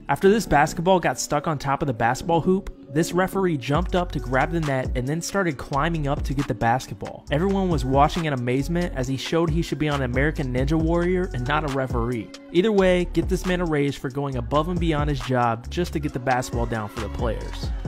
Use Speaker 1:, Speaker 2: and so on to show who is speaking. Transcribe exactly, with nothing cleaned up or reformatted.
Speaker 1: After this basketball got stuck on top of the basketball hoop, this referee jumped up to grab the net and then started climbing up to get the basketball. Everyone was watching in amazement as he showed he should be on American Ninja Warrior and not a referee. Either way, get this man a raise for going above and beyond his job just to get the basketball down for the players.